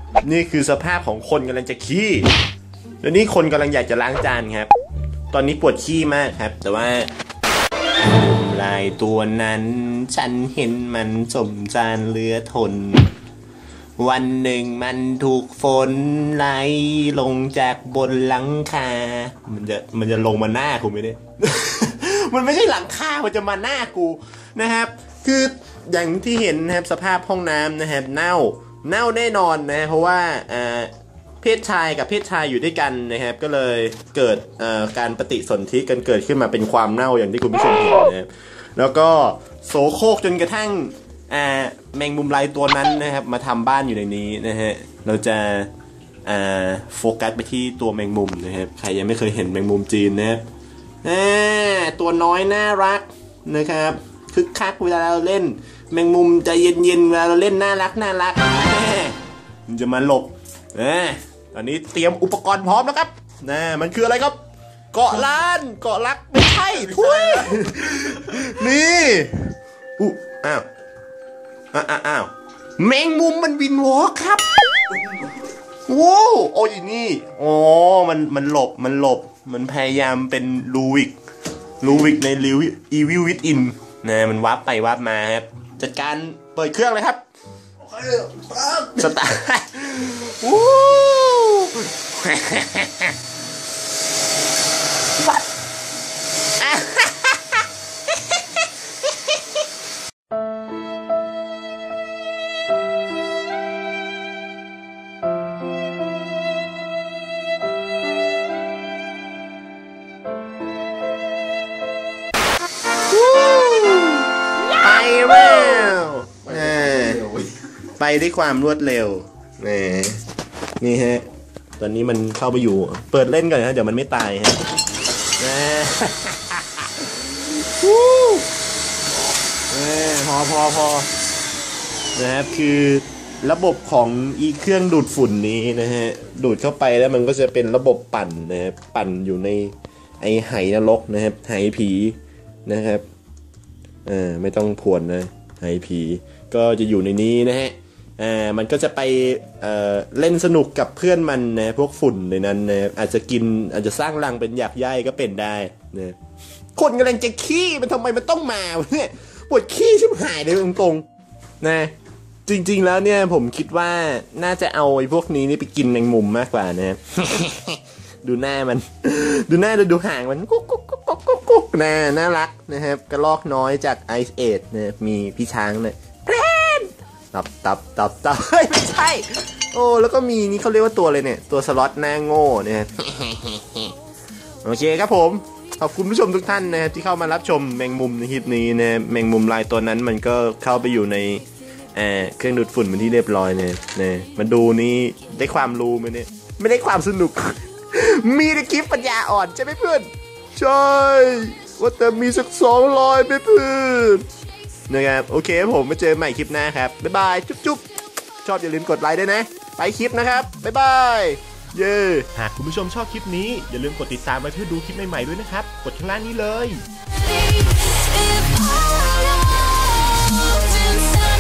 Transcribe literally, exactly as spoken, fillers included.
นี่คือสภาพของคนกำลังจะขี้แล้วนี่คนกำลังอยากจะล้างจานครับตอนนี้ปวดขี้มากครับแต่ว่าลายตัวนั้นฉันเห็นมันสมจานเหลือทนวันหนึ่งมันถูกฝนไหลลงจากบนหลังคามันจะมันจะลงมาหน้ากูไม่ได้ มันไม่ใช่หลังคามันจะมาหน้ากูนะครับคืออย่างที่เห็นนะครับสภาพห้องน้ำนะครับเน่าเน่าแน่นอนนะเพราะว่าเพศชายกับเพศชายอยู่ด้วยกันนะครับก็เลยเกิดการปฏิสนธิกันเกิดขึ้นมาเป็นความเน่าอย่างที่คุณผู้ชมเห็นนะครับแล้วก็โสโครกจนกระทั่งแมงมุมลายตัวนั้นนะครับมาทำบ้านอยู่ในนี้นะฮะเราจะโฟกัสไปที่ตัวแมงมุมนะครับใครยังไม่เคยเห็นแมงมุมจีนนะครับตัวน้อยน่ารักนะครับคึกคักเวลาเราเล่นแมงมุมใจเย็นๆเวลาเราเล่นน่ารักน่ารักมันจะมาหลบตอนนี้เตรียมอุปกรณ์พร้อมแล้วครับนะมันคืออะไรครับเกาะล้านเกาะลักไม่ใช่ทุยนี่อู้อ้าวอ้าวอ้าวแมงมุมมันวินวอล์กครับโว้โอ้ยนี่อ๋อมันมันหลบมันหลบมันพยายามเป็นลูวิกลูวิกในลิวอีวิลวิทอินนะมันวับไปวับมาครับจัดการเปิดเครื่องเลยครับสตาร์ทวู้วัดไปด้วยความรวดเร็วนี่นี่ฮะตอนนี้มันเข้าไปอยู่เปิดเล่นก่อนนะเดี๋ยวมันไม่ตายฮะพอพอพอนะครับคือระบบของอีเครื่องดูดฝุ่นนี้นะฮะดูดเข้าไปแล้วมันก็จะเป็นระบบปั่นนะครับปั่นอยู่ในไอไหนรกนะครับไหผีนะครับเออไม่ต้องพวนนะไหผีก็จะอยู่ในนี้นะฮะอ่ามันก็จะไปเอ่อเล่นสนุกกับเพื่อนมันนะพวกฝุ่นในนั้นนะอาจจะกินอาจจะสร้างรังเป็นหยากใยก็เป็นได้นะคนกำลังจะขี้มันทำไมมันต้องมาเนี่ยปวดขี้ชิบหายเลยตรงๆนะจริงๆแล้วเนี่ยผมคิดว่าน่าจะเอาไอ้พวกนี้นี่ไปกินแมงมุมมากกว่านะ ดูหน้ามันดูหน้าดูหางมันกุ๊กกุ๊กกุ๊กกุ๊กกุ๊กกุ๊กนะน่ารักนะครับกระรอกน้อยจากไอซ์เอจนะมีพี่ช้างเนี่ยตับตับตับตับเฮ้ยไม่ใช่โอ้แล้วก็มีนี่เขาเรียกว่าตัวอะไรเนี่ยตัวสล็อตหน้าโง่เนี่ยโอเคครับผมขอบคุณผู้ชมทุกท่านนะครับที่เข้ามารับชมแมงมุมในคลิปนี้นะแมงมุมลายตัวนั้นมันก็เข้าไปอยู่ในเครื่องดูดฝุ่นเป็นที่เรียบร้อยเนี่ยนะมาดูนี่ได้ความรู้ไหมเนี่ยไม่ได้ความสนุก มีในคลิปปัญญาอ่อนใช่ไหมเพื่อนใช่ว่าแต่มีสักสองร้อยไหมเพื่อนนะครับโอเคผมมาเจอใหม่คลิปหน้าครับบ๊ายบายจุ๊บจุ๊บชอบอย่าลืมกดไลค์ด้วยนะไปคลิปนะครับบ๊ายบายเย้หากคุณผู้ชมชอบคลิปนี้อย่าลืมกดติดตามไว้เพื่อดูคลิปใหม่ๆด้วยนะครับกดข้างล่างนี้เลย